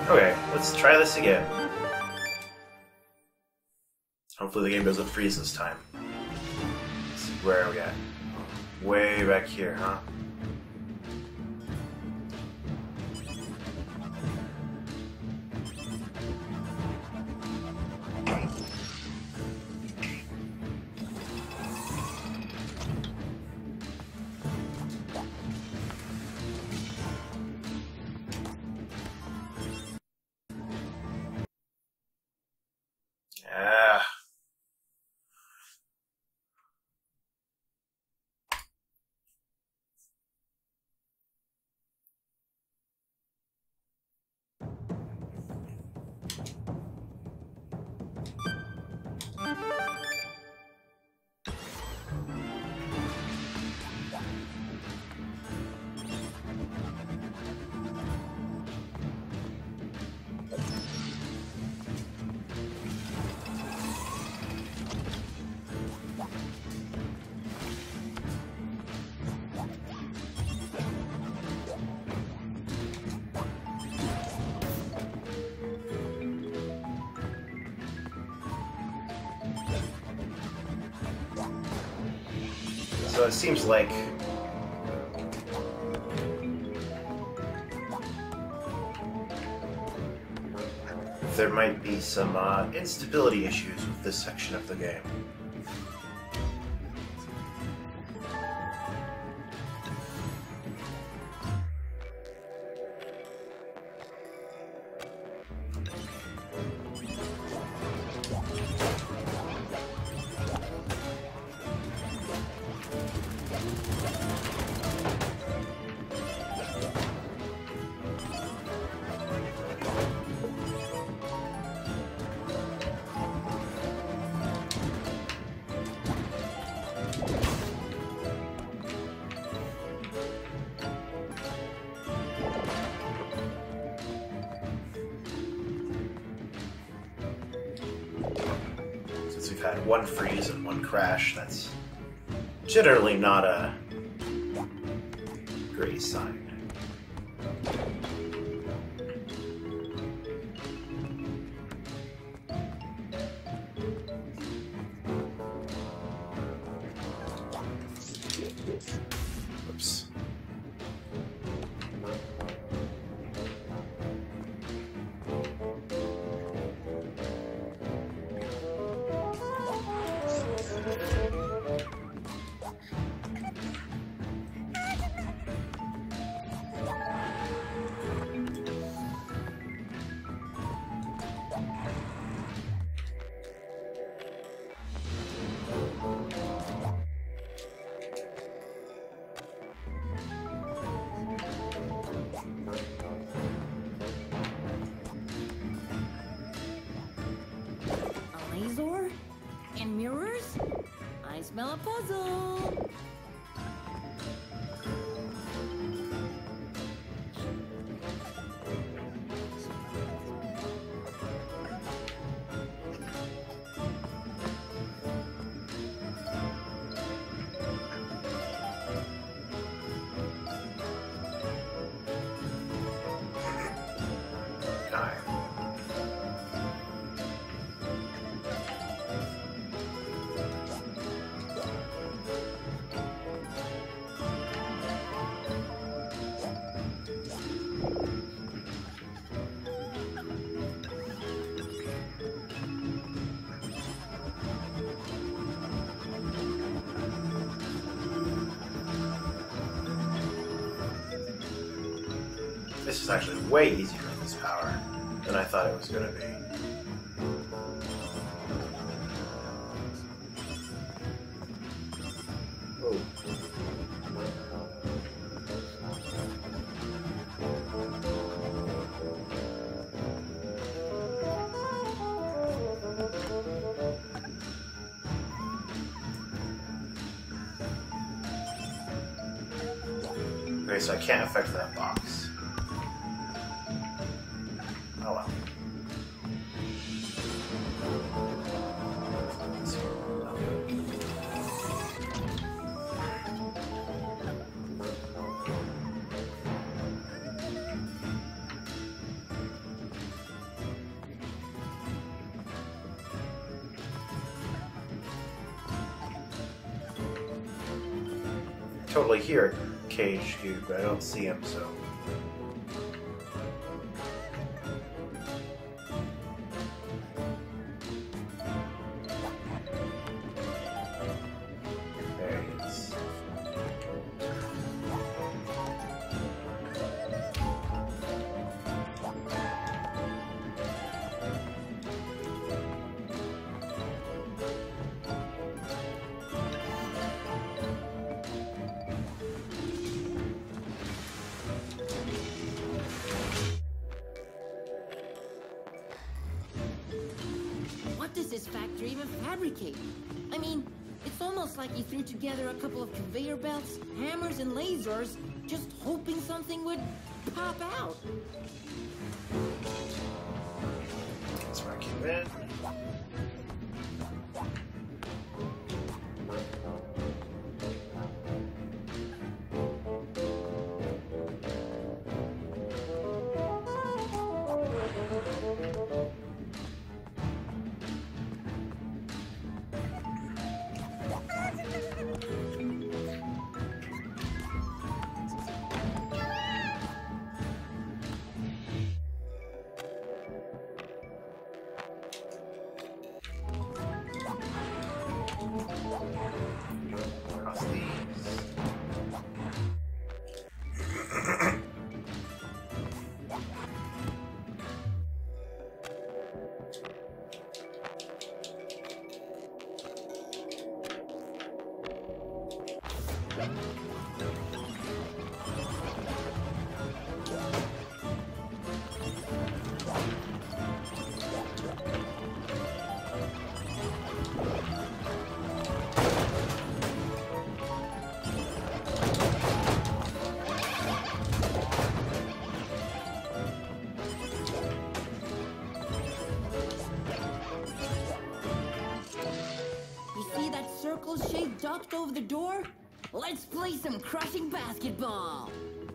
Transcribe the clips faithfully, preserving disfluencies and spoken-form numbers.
Okay, let's try this again. Hopefully the game doesn't freeze this time. Let's see, where are we at? Way back here, huh? Ah. So it seems like there might be some uh, instability issues with this section of the game. Had one freeze and one crash. That's generally not a great sign. Oops. And mirrors? I smell a puzzle. This is actually way easier with this power than I thought it was going to be. Oh. Okay, so I can't affect that box. Oh well. totally hear Cage Cube, but I don't see him, so. There he is. What does this factory even fabricate? I mean, it's almost like he threw together a couple of conveyor belts, hammers, and lasers, just hoping something would pop out. That's where I came in. Across these. Circle-shaped duct over the door? Let's play some crushing basketball!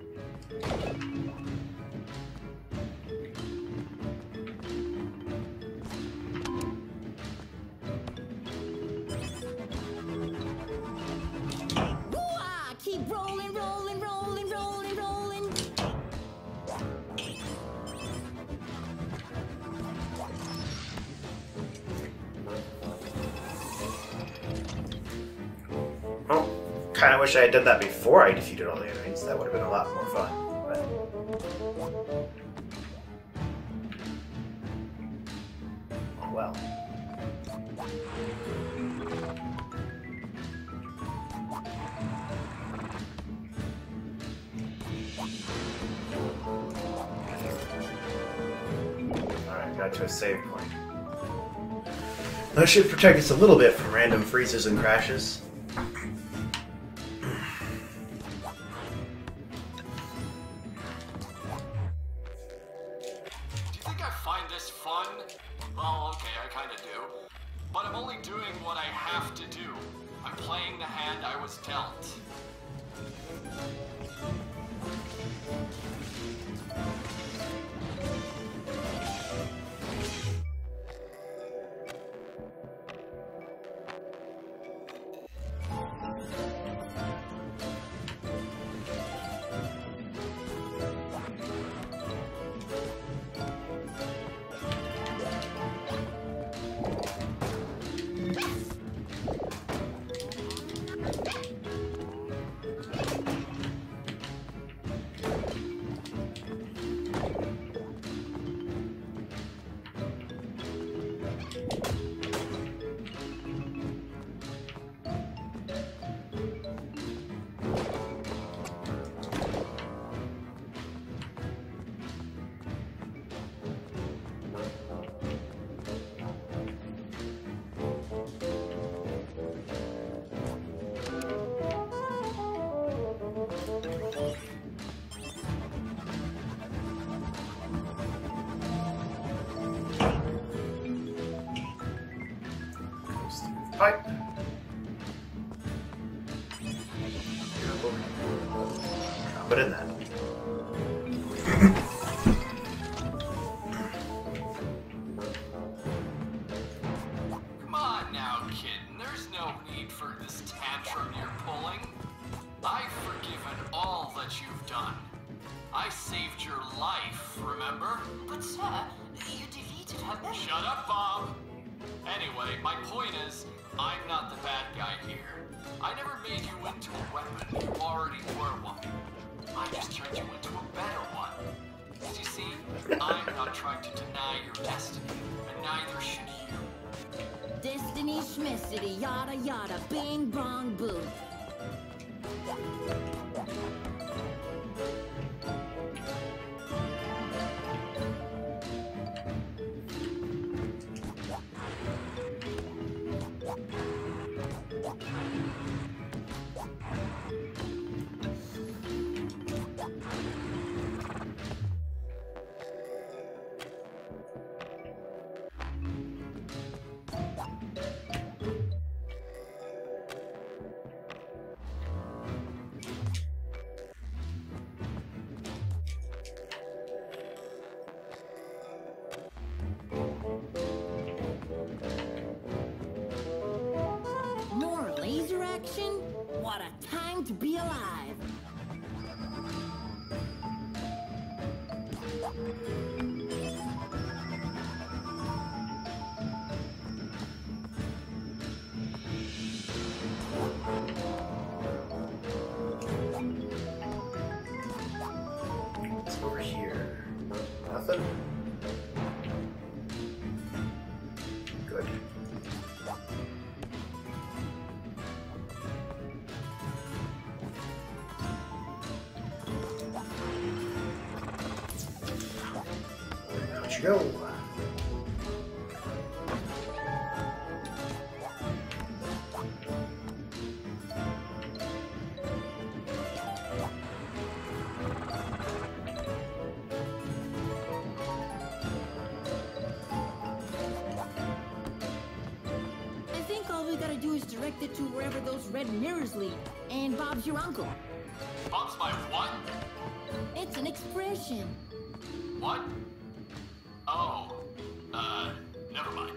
Woo-ah! Keep rolling, rolling, rolling, rolling, rolling! Oh, kind of wish I had done that before I defeated all the enemies. That would have been a lot more fun. But... oh well. Alright, got to a save point. That should protect us a little bit from random freezes and crashes. Well, okay, I kinda do. But I'm only doing what I have to do. I'm playing the hand I was dealt. Pipe. Put in that. Come on now, kid. There's no need for this tantrum you're pulling. I saved your life, remember? But sir, you deleted her memory. Shut up, Bob! Anyway, my point is, I'm not the bad guy here. I never made you into a weapon. You already were one. I just turned you into a better one. As you see, I'm not trying to deny your destiny, and neither should you. Destiny Schmissity, yada yada, bing bong boom. More laser action? What a time to be alive! What's over here? Nothing? Good. Out you go. I think all we gotta do is direct it to wherever those red mirrors lead. And Bob's your uncle. Bob's my what? It's an expression. What? Oh, uh, never mind.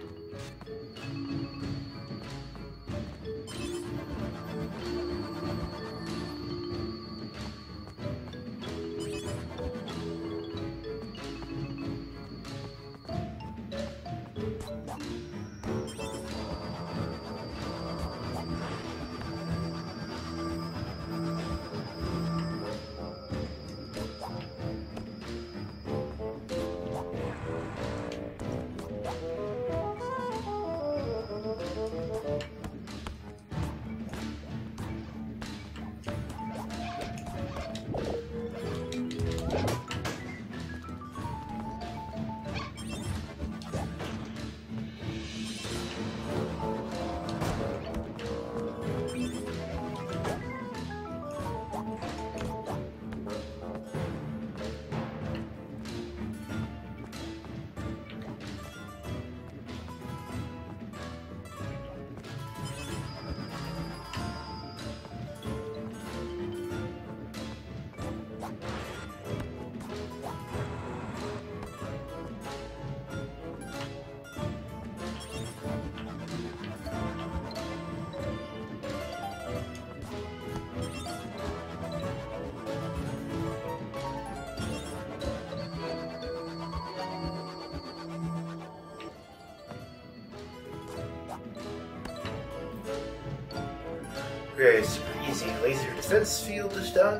Okay, super easy. Laser defense field is done.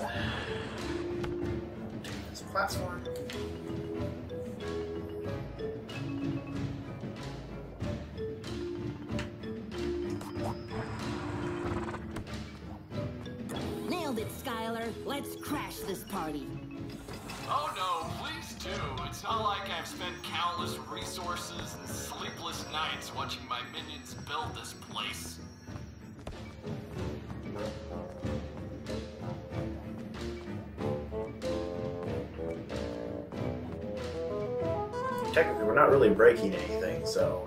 Take this platform. Nailed it, Skylar. Let's crash this party. Oh no, please do. It's not like I've spent countless resources and sleepless nights watching my minions build this place. Technically, we're not really breaking anything, so...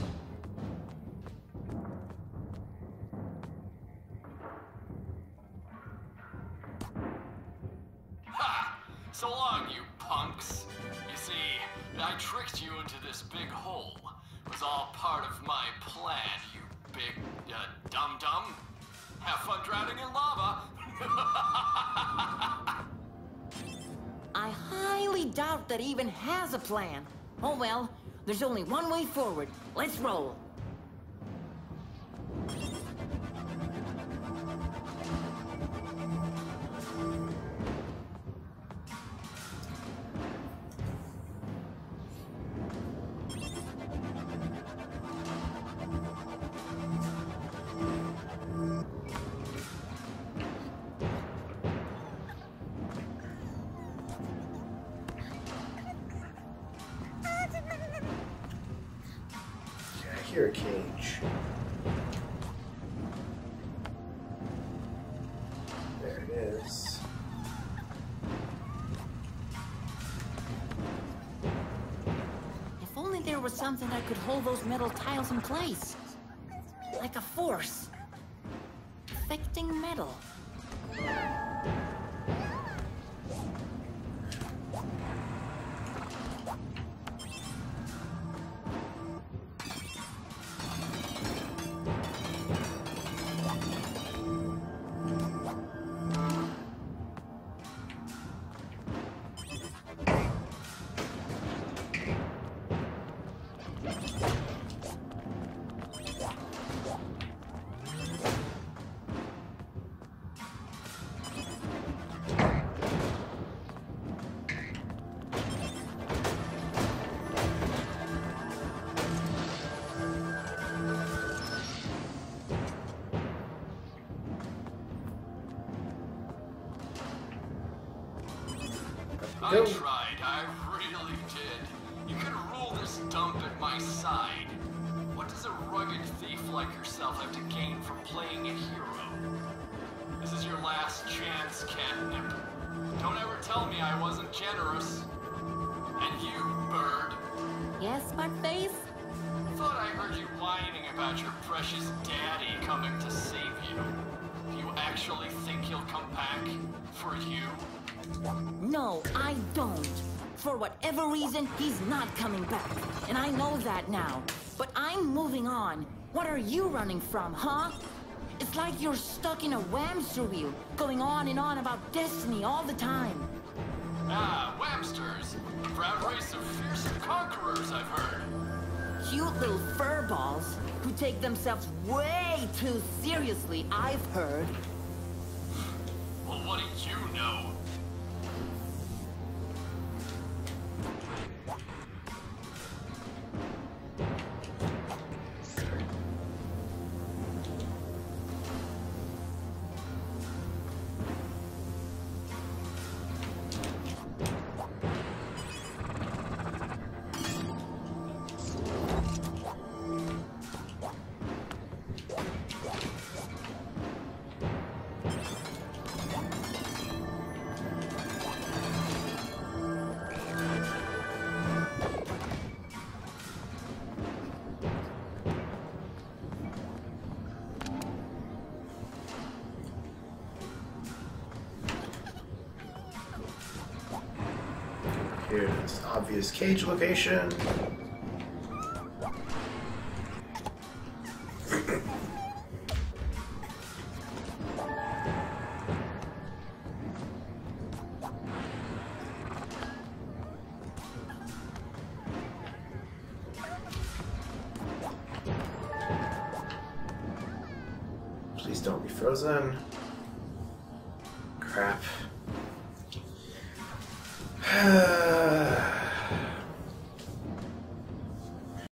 Ha! So long, you punks. You see, I tricked you into this big hole. It was all part of my plan, you big, uh, dum-dum. Have fun drowning in lava. I highly doubt that he even has a plan. Oh well, there's only one way forward. Let's roll. Here, a cage. There it is. If only there was something that could hold those metal tiles in place. Like a force. Affecting metal. I tried, I really did. You could rule this dump at my side. What does a rugged thief like yourself have to gain from playing a hero? This is your last chance, Catnip. Don't ever tell me I wasn't generous. And you, Bird. Yes, Smart-Face? Thought I heard you whining about your precious daddy coming to save you. Do you actually think he'll come back? For you? No, I don't. For whatever reason, he's not coming back. And I know that now. But I'm moving on. What are you running from, huh? It's like you're stuck in a hamster wheel, going on and on about destiny all the time. Ah, Whamsters. A proud race of fearsome conquerors, I've heard. Cute little furballs who take themselves way too seriously, I've heard. Well, what do you know? Here's obvious cage location. Please don't be frozen. Crap.